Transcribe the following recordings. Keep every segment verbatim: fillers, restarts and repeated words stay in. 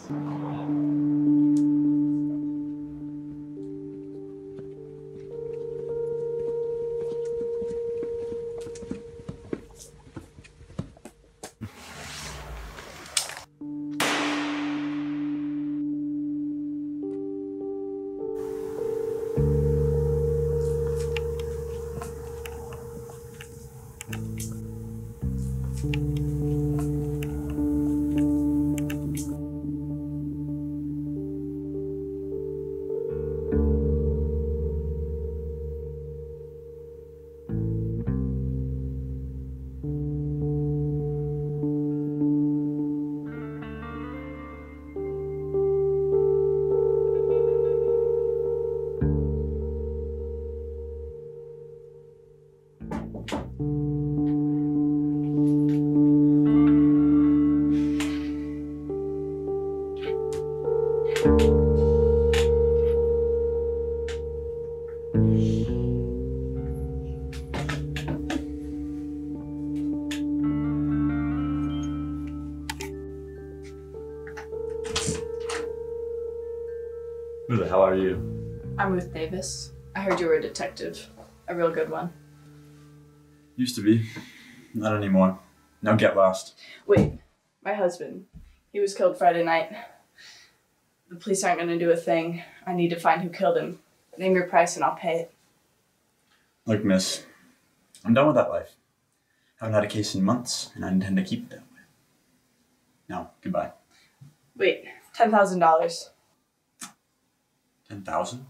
Who the hell are you? I'm Ruth Davis. I heard you were a detective. A real good one. Used to be. Not anymore. Now get lost. Wait, my husband. He was killed Friday night. The police aren't going to do a thing. I need to find who killed him. Name your price and I'll pay it. Look, miss, I'm done with that life. Haven't had a case in months, and I intend to keep it that way. No, goodbye. Wait, ten thousand dollars. Ten thousand?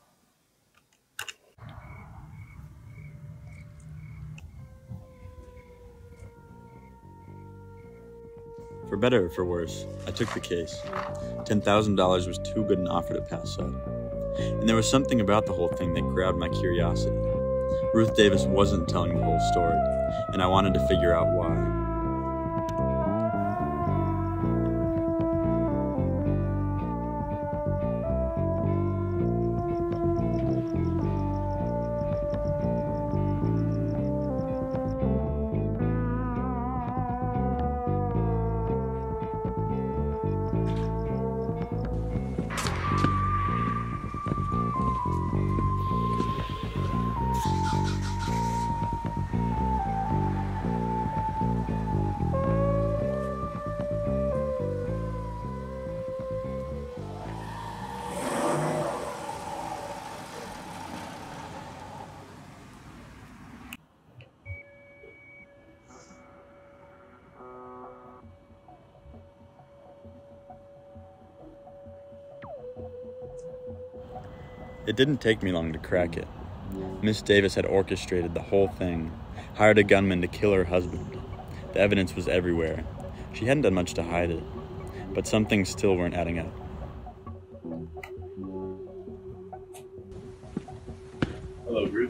For better or for worse, I took the case. Ten thousand dollars was too good an offer to pass up. And there was something about the whole thing that grabbed my curiosity. Ruth Davis wasn't telling the whole story, and I wanted to figure out why. It didn't take me long to crack it. Miss Davis had orchestrated the whole thing, hired a gunman to kill her husband. The evidence was everywhere. She hadn't done much to hide it, but some things still weren't adding up. Hello, Ruth.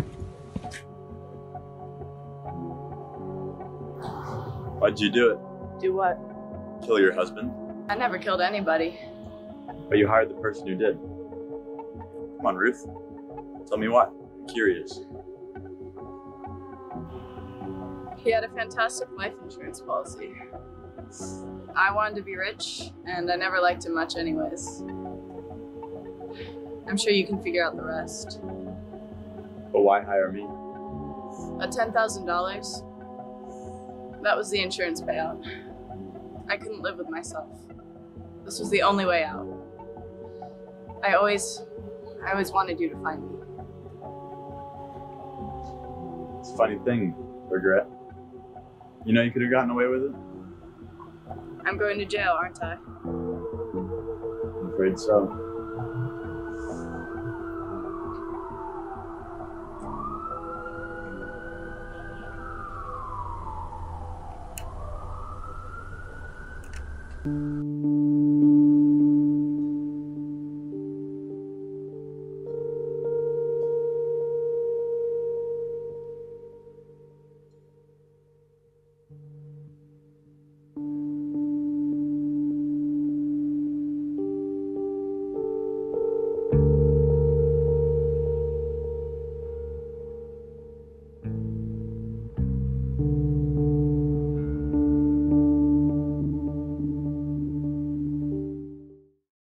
Why'd you do it? Do what? Kill your husband? I never killed anybody. But you hired the person who did. Come on, Ruth. Tell me why. I'm curious. He had a fantastic life insurance policy. I wanted to be rich, and I never liked him much anyways. I'm sure you can figure out the rest. But why hire me? At ten thousand dollars, that was the insurance payout. I couldn't live with myself. This was the only way out. I always, I always wanted you to find me. It's a funny thing, regret. You know you could have gotten away with it? I'm going to jail, aren't I? I'm afraid so. Thank you.